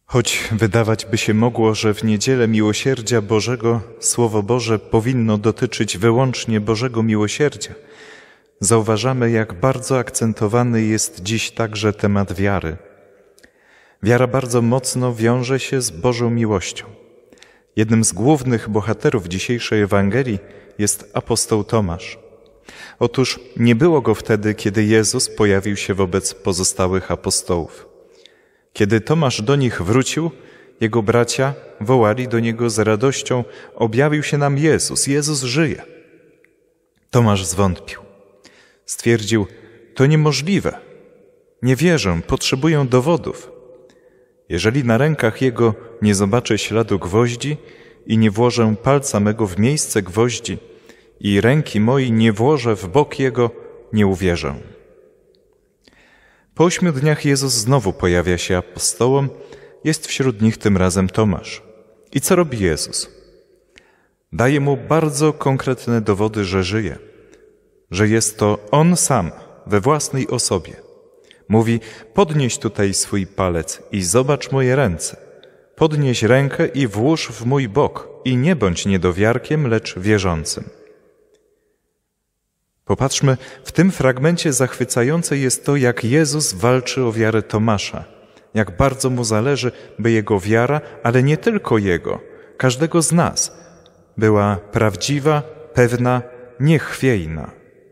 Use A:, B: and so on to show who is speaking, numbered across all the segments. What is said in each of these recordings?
A: Choć wydawać by się mogło, że w niedzielę miłosierdzia Bożego Słowo Boże powinno dotyczyć wyłącznie Bożego miłosierdzia, zauważamy, jak bardzo akcentowany jest dziś także temat wiary. Wiara bardzo mocno wiąże się z Bożą miłością. Jednym z głównych bohaterów dzisiejszej Ewangelii jest apostoł Tomasz. Otóż nie było go wtedy, kiedy Jezus pojawił się wobec pozostałych apostołów. Kiedy Tomasz do nich wrócił, jego bracia wołali do niego z radością: objawił się nam Jezus, Jezus żyje. Tomasz zwątpił. Stwierdził: to niemożliwe. Nie wierzę, potrzebuję dowodów. Jeżeli na rękach Jego nie zobaczę śladu gwoździ i nie włożę palca mego w miejsce gwoździ i ręki mojej nie włożę w bok Jego, nie uwierzę. Po 8 dniach Jezus znowu pojawia się apostołom, jest wśród nich tym razem Tomasz. I co robi Jezus? Daje mu bardzo konkretne dowody, że żyje, że jest to On sam, we własnej osobie. Mówi: podnieś tutaj swój palec i zobacz moje ręce. Podnieś rękę i włóż w mój bok i nie bądź niedowiarkiem, lecz wierzącym. Popatrzmy, w tym fragmencie zachwycające jest to, jak Jezus walczy o wiarę Tomasza. Jak bardzo mu zależy, by jego wiara, ale nie tylko jego, każdego z nas, była prawdziwa, pewna, niechwiejna.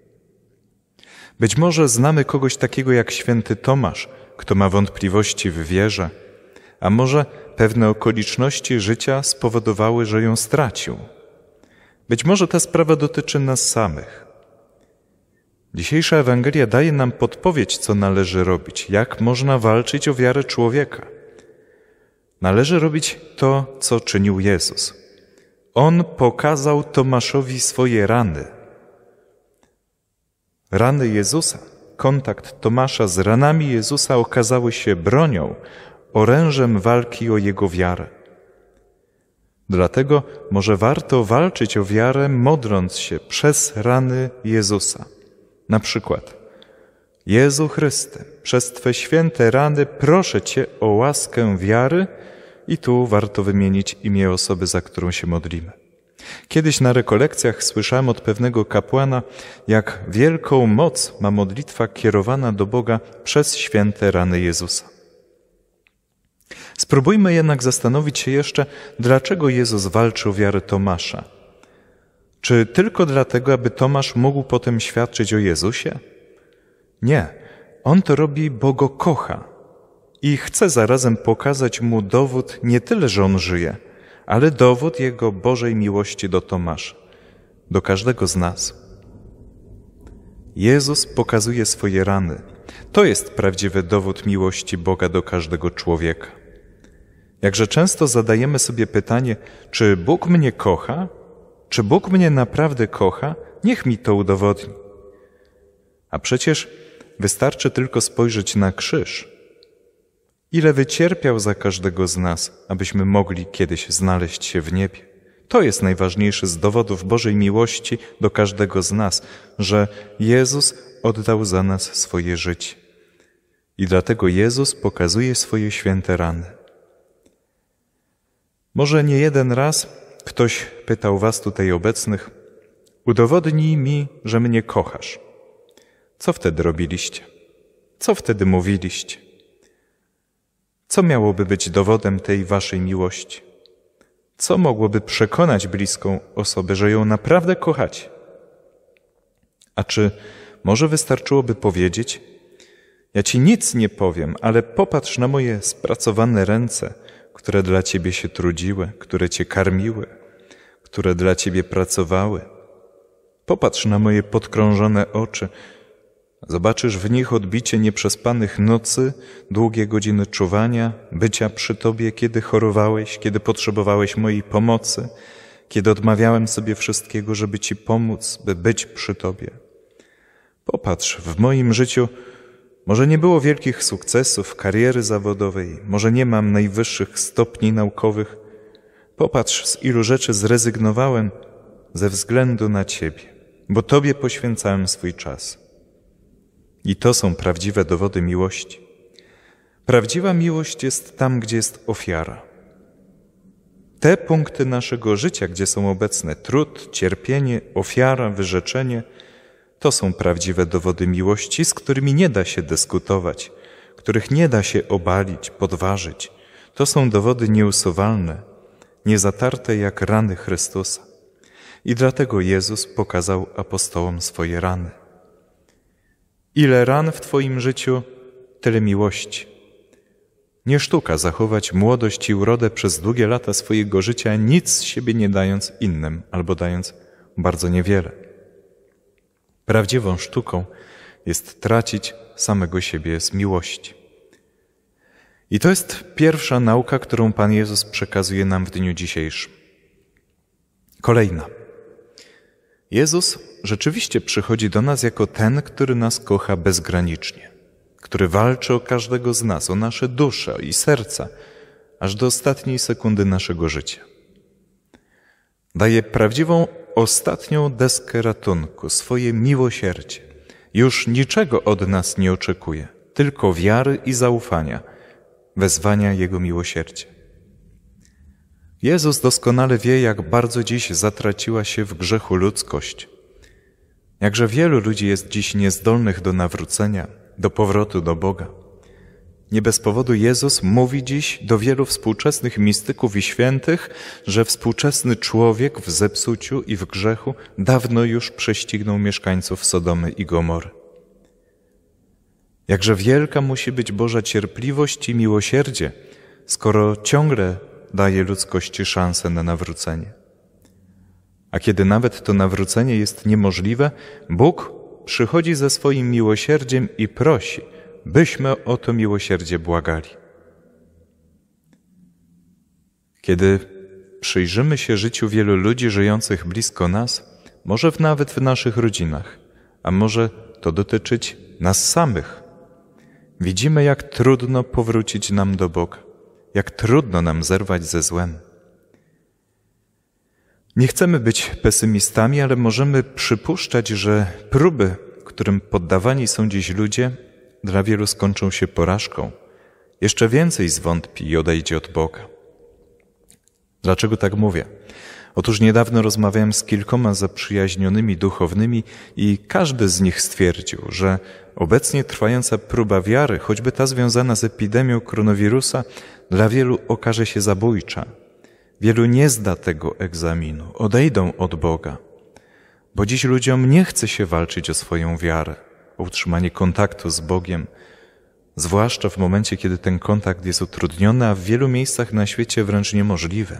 A: Być może znamy kogoś takiego jak święty Tomasz, kto ma wątpliwości w wierze, a może pewne okoliczności życia spowodowały, że ją stracił. Być może ta sprawa dotyczy nas samych. Dzisiejsza Ewangelia daje nam podpowiedź, co należy robić, jak można walczyć o wiarę człowieka. Należy robić to, co czynił Jezus. On pokazał Tomaszowi swoje rany. Rany Jezusa, kontakt Tomasza z ranami Jezusa okazały się bronią, orężem walki o Jego wiarę. Dlatego może warto walczyć o wiarę, modląc się przez rany Jezusa. Na przykład: Jezu Chryste, przez Twe święte rany proszę Cię o łaskę wiary, i tu warto wymienić imię osoby, za którą się modlimy. Kiedyś na rekolekcjach słyszałem od pewnego kapłana, jak wielką moc ma modlitwa kierowana do Boga przez święte rany Jezusa. Spróbujmy jednak zastanowić się jeszcze, dlaczego Jezus walczy o wiarę Tomasza. Czy tylko dlatego, aby Tomasz mógł potem świadczyć o Jezusie? Nie. On to robi, bo Go kocha i chce zarazem pokazać mu dowód nie tyle, że On żyje, ale dowód Jego Bożej miłości do Tomasza, do każdego z nas. Jezus pokazuje swoje rany. To jest prawdziwy dowód miłości Boga do każdego człowieka. Jakże często zadajemy sobie pytanie, czy Bóg mnie kocha? Czy Bóg mnie naprawdę kocha? Niech mi to udowodni. A przecież wystarczy tylko spojrzeć na krzyż. Ile wycierpiał za każdego z nas, abyśmy mogli kiedyś znaleźć się w niebie. To jest najważniejszy z dowodów Bożej miłości do każdego z nas, że Jezus oddał za nas swoje życie. I dlatego Jezus pokazuje swoje święte rany. Może nie jeden raz ktoś pytał was tutaj obecnych: udowodnij mi, że mnie kochasz. Co wtedy robiliście? Co wtedy mówiliście? Co miałoby być dowodem tej waszej miłości? Co mogłoby przekonać bliską osobę, że ją naprawdę kochacie? A czy może wystarczyłoby powiedzieć: ja ci nic nie powiem, ale popatrz na moje spracowane ręce, które dla ciebie się trudziły, które cię karmiły, które dla ciebie pracowały. Popatrz na moje podkrążone oczy. Zobaczysz w nich odbicie nieprzespanych nocy, długie godziny czuwania, bycia przy Tobie, kiedy chorowałeś, kiedy potrzebowałeś mojej pomocy, kiedy odmawiałem sobie wszystkiego, żeby Ci pomóc, by być przy Tobie. Popatrz, w moim życiu może nie było wielkich sukcesów, kariery zawodowej, może nie mam najwyższych stopni naukowych. Popatrz, z ilu rzeczy zrezygnowałem ze względu na Ciebie, bo Tobie poświęcałem swój czas. I to są prawdziwe dowody miłości. Prawdziwa miłość jest tam, gdzie jest ofiara. Te punkty naszego życia, gdzie są obecne trud, cierpienie, ofiara, wyrzeczenie, to są prawdziwe dowody miłości, z którymi nie da się dyskutować, których nie da się obalić, podważyć. To są dowody nieusuwalne, niezatarte jak rany Chrystusa. I dlatego Jezus pokazał apostołom swoje rany. Ile ran w Twoim życiu, tyle miłości. Nie sztuka zachować młodość i urodę przez długie lata swojego życia, nic z siebie nie dając innym, albo dając bardzo niewiele. Prawdziwą sztuką jest tracić samego siebie z miłości. I to jest pierwsza nauka, którą Pan Jezus przekazuje nam w dniu dzisiejszym. Kolejna. Jezus rzeczywiście przychodzi do nas jako ten, który nas kocha bezgranicznie, który walczy o każdego z nas, o nasze dusze i serca, aż do ostatniej sekundy naszego życia. Daje prawdziwą, ostatnią deskę ratunku, swoje miłosierdzie. Już niczego od nas nie oczekuje, tylko wiary i zaufania, wezwania Jego miłosierdzia. Jezus doskonale wie, jak bardzo dziś zatraciła się w grzechu ludzkość. Jakże wielu ludzi jest dziś niezdolnych do nawrócenia, do powrotu do Boga. Nie bez powodu Jezus mówi dziś do wielu współczesnych mistyków i świętych, że współczesny człowiek w zepsuciu i w grzechu dawno już prześcignął mieszkańców Sodomy i Gomory. Jakże wielka musi być Boża cierpliwość i miłosierdzie, skoro ciągle daje ludzkości szansę na nawrócenie. A kiedy nawet to nawrócenie jest niemożliwe, Bóg przychodzi ze swoim miłosierdziem i prosi, byśmy o to miłosierdzie błagali. Kiedy przyjrzymy się życiu wielu ludzi żyjących blisko nas, może nawet w naszych rodzinach, a może to dotyczyć nas samych, widzimy, jak trudno powrócić nam do Boga, jak trudno nam zerwać ze złem. Nie chcemy być pesymistami, ale możemy przypuszczać, że próby, którym poddawani są dziś ludzie, dla wielu skończą się porażką. Jeszcze więcej zwątpi i odejdzie od Boga. Dlaczego tak mówię? Otóż niedawno rozmawiałem z kilkoma zaprzyjaźnionymi duchownymi i każdy z nich stwierdził, że obecnie trwająca próba wiary, choćby ta związana z epidemią koronawirusa, dla wielu okaże się zabójcza. Wielu nie zda tego egzaminu, odejdą od Boga, bo dziś ludziom nie chce się walczyć o swoją wiarę, o utrzymanie kontaktu z Bogiem, zwłaszcza w momencie, kiedy ten kontakt jest utrudniony, a w wielu miejscach na świecie wręcz niemożliwy.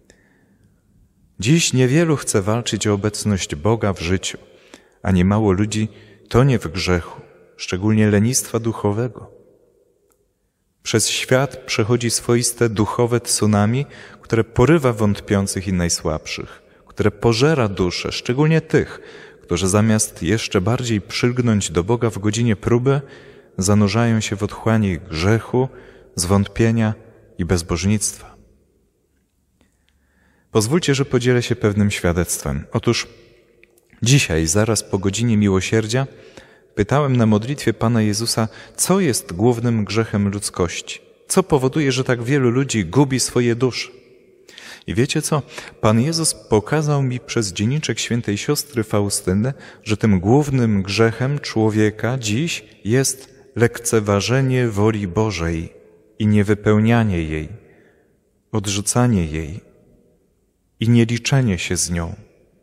A: Dziś niewielu chce walczyć o obecność Boga w życiu, a niemało ludzi tonie w grzechu, szczególnie lenistwa duchowego. Przez świat przechodzi swoiste duchowe tsunami, które porywa wątpiących i najsłabszych, które pożera duszę, szczególnie tych, którzy zamiast jeszcze bardziej przylgnąć do Boga w godzinie próby, zanurzają się w otchłani grzechu, zwątpienia i bezbożnictwa. Pozwólcie, że podzielę się pewnym świadectwem. Otóż dzisiaj, zaraz po godzinie miłosierdzia, pytałem na modlitwie Pana Jezusa, co jest głównym grzechem ludzkości? Co powoduje, że tak wielu ludzi gubi swoje dusze? I wiecie co? Pan Jezus pokazał mi przez dzienniczek świętej siostry Faustyny, że tym głównym grzechem człowieka dziś jest lekceważenie woli Bożej i niewypełnianie jej, odrzucanie jej i nieliczenie się z nią.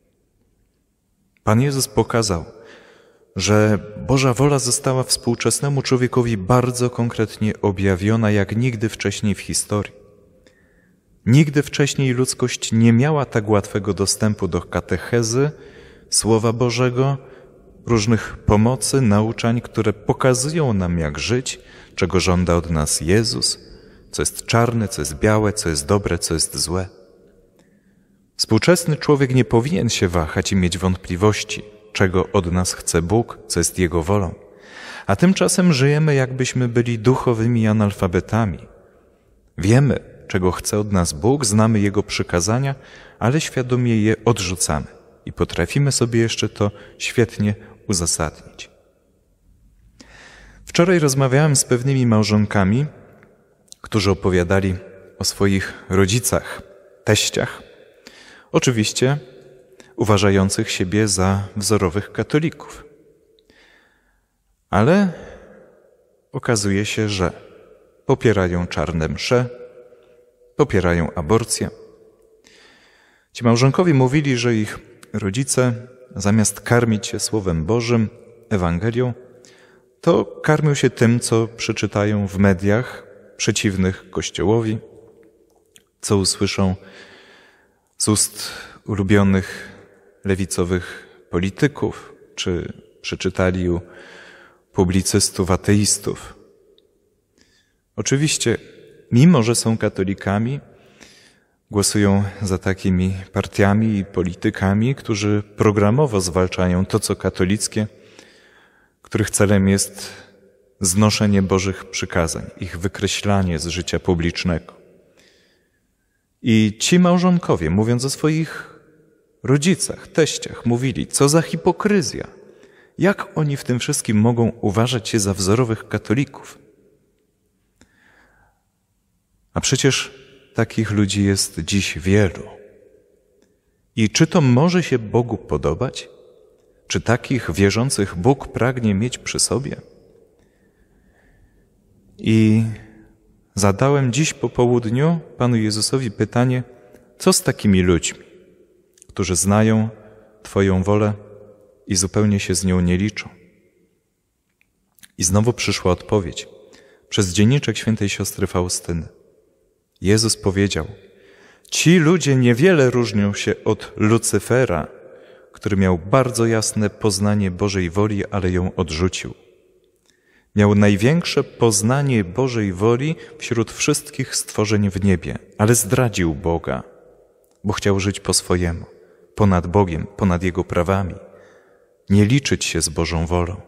A: Pan Jezus pokazał, że Boża wola została współczesnemu człowiekowi bardzo konkretnie objawiona jak nigdy wcześniej w historii. Nigdy wcześniej ludzkość nie miała tak łatwego dostępu do katechezy, Słowa Bożego, różnych pomocy, nauczań, które pokazują nam, jak żyć, czego żąda od nas Jezus, co jest czarne, co jest białe, co jest dobre, co jest złe. Współczesny człowiek nie powinien się wahać i mieć wątpliwości, czego od nas chce Bóg, co jest Jego wolą. A tymczasem żyjemy, jakbyśmy byli duchowymi analfabetami. Wiemy, czego chce od nas Bóg, znamy Jego przykazania, ale świadomie je odrzucamy i potrafimy sobie jeszcze to świetnie uzasadnić. Wczoraj rozmawiałem z pewnymi małżonkami którzy opowiadali o swoich rodzicach, teściach, oczywiście uważających siebie za wzorowych katolików. Ale okazuje się, że popierają czarne msze, popierają aborcję. Ci małżonkowie mówili, że ich rodzice zamiast karmić się Słowem Bożym, Ewangelią, to karmią się tym, co przeczytają w mediach przeciwnych Kościołowi, co usłyszą z ust ulubionych lewicowych polityków, czy przeczytali u publicystów ateistów. Oczywiście, mimo że są katolikami, głosują za takimi partiami i politykami, którzy programowo zwalczają to, co katolickie, których celem jest znoszenie Bożych przykazań, ich wykreślanie z życia publicznego. I ci małżonkowie, mówiąc o swoich rodzicach, teściach, mówili, co za hipokryzja. Jak oni w tym wszystkim mogą uważać się za wzorowych katolików? A przecież takich ludzi jest dziś wielu. I czy to może się Bogu podobać? Czy takich wierzących Bóg pragnie mieć przy sobie? I zadałem dziś po południu Panu Jezusowi pytanie, co z takimi ludźmi, którzy znają Twoją wolę i zupełnie się z nią nie liczą? I znowu przyszła odpowiedź przez dzienniczek świętej siostry Faustyny. Jezus powiedział, ci ludzie niewiele różnią się od Lucyfera, który miał bardzo jasne poznanie Bożej woli, ale ją odrzucił. Miał największe poznanie Bożej woli wśród wszystkich stworzeń w niebie, ale zdradził Boga, bo chciał żyć po swojemu, ponad Bogiem, ponad Jego prawami, nie liczyć się z Bożą wolą.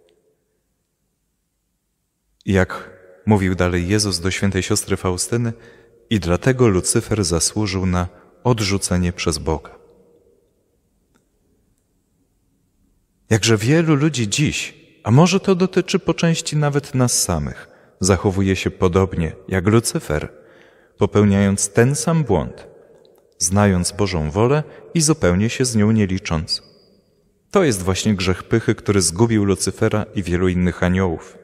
A: I jak mówił dalej Jezus do świętej siostry Faustyny, i dlatego Lucyfer zasłużył na odrzucenie przez Boga. Jakże wielu ludzi dziś, a może to dotyczy po części nawet nas samych, zachowuje się podobnie jak Lucyfer, popełniając ten sam błąd, znając Bożą wolę i zupełnie się z nią nie licząc. To jest właśnie grzech pychy, który zgubił Lucyfera i wielu innych aniołów.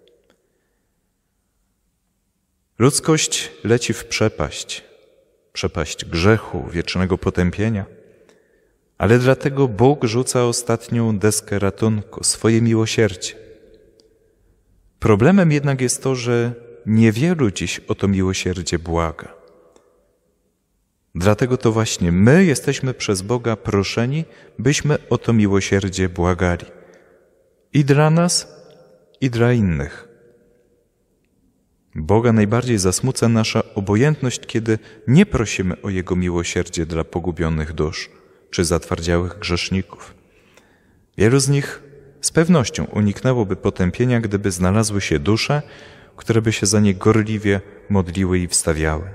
A: Ludzkość leci w przepaść grzechu, wiecznego potępienia, ale dlatego Bóg rzuca ostatnią deskę ratunku, swoje miłosierdzie. Problemem jednak jest to, że niewielu dziś o to miłosierdzie błaga. Dlatego to właśnie my jesteśmy przez Boga proszeni, byśmy o to miłosierdzie błagali. I dla nas, i dla innych. Boga najbardziej zasmuca nasza obojętność, kiedy nie prosimy o Jego miłosierdzie dla pogubionych dusz czy zatwardziałych grzeszników. Wielu z nich z pewnością uniknęłoby potępienia, gdyby znalazły się dusze, które by się za nie gorliwie modliły i wstawiały.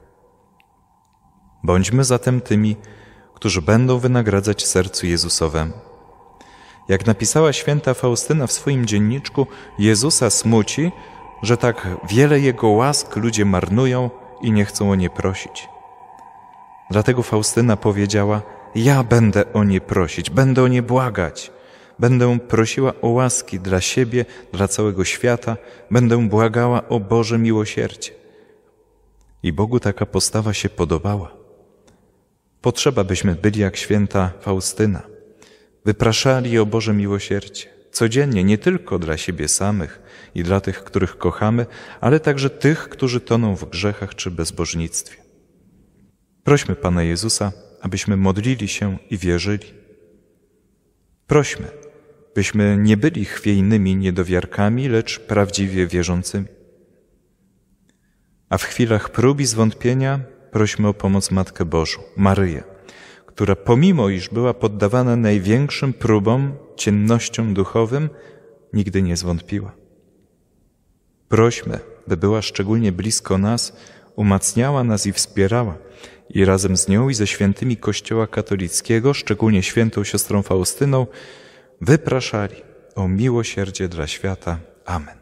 A: Bądźmy zatem tymi, którzy będą wynagradzać sercu Jezusowemu. Jak napisała święta Faustyna w swoim dzienniczku, Jezusa smuci, że tak wiele Jego łask ludzie marnują i nie chcą o nie prosić. Dlatego Faustyna powiedziała, ja będę o nie prosić, będę o nie błagać, będę prosiła o łaski dla siebie, dla całego świata, będę błagała o Boże miłosierdzie. I Bogu taka postawa się podobała. Potrzeba, byśmy byli jak święta Faustyna, wypraszali o Boże miłosierdzie. Codziennie, nie tylko dla siebie samych i dla tych, których kochamy, ale także tych, którzy toną w grzechach czy bezbożnictwie. Prośmy Pana Jezusa, abyśmy modlili się i wierzyli. Prośmy, byśmy nie byli chwiejnymi niedowiarkami, lecz prawdziwie wierzącymi. A w chwilach prób i zwątpienia prośmy o pomoc Matkę Bożą, Maryję, która pomimo iż była poddawana największym próbom, ciemnościom duchowym, nigdy nie zwątpiła. Prośmy, by była szczególnie blisko nas, umacniała nas i wspierała i razem z nią i ze świętymi Kościoła katolickiego, szczególnie świętą siostrą Faustyną, wypraszali o miłosierdzie dla świata. Amen.